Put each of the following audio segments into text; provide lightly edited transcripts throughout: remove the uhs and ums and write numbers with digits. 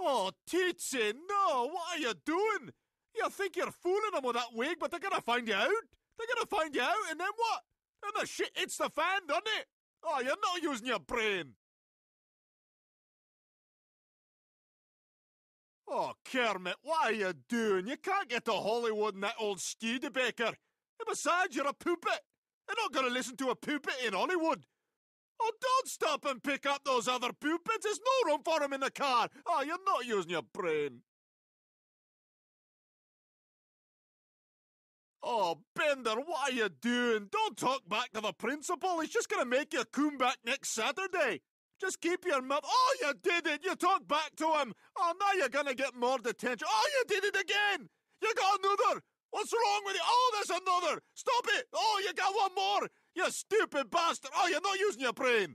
Oh, Tootsie, no! What are you doing? You think you're fooling them with that wig, but they're gonna find you out. They're gonna find you out, and then what? And the shit hits the fan, doesn't it? Oh, you're not using your brain. Oh, Kermit, what are you doing? You can't get to Hollywood in that old Studebaker. And besides, you're a poopet. You're not going to listen to a poopet in Hollywood. Oh, don't stop and pick up those other poopets. There's no room for them in the car. Oh, you're not using your brain. Oh, Bender, what are you doing? Don't talk back to the principal. He's just going to make you come back next Saturday. Just keep your mouth. Oh, you did it. You talked back to him. Oh, now you're going to get more detention. Oh, you did it again. You got another. What's wrong with you? Oh, there's another. Stop it. Oh, you got one more. You stupid bastard. Oh, you're not using your brain.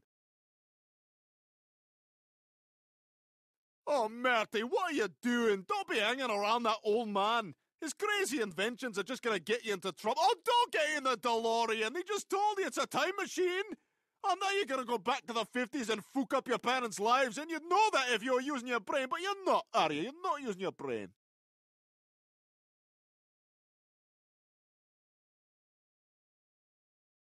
Oh, Marty, what are you doing? Don't be hanging around that old man. His crazy inventions are just going to get you into trouble. Oh, don't get in the DeLorean. They just told you it's a time machine. Oh, now you're going to go back to the 50s and fuck up your parents' lives, and you'd know that if you were using your brain, but you're not, are you? You're not using your brain.